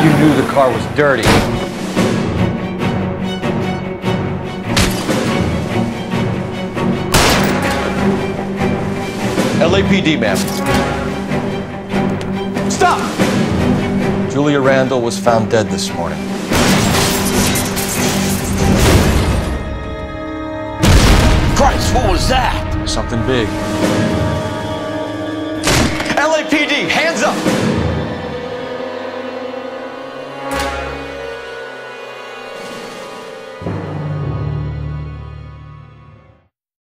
you knew the car was dirty. LAPD, ma'am. Stop! Julia Randall was found dead this morning. Christ, what was that? Something big.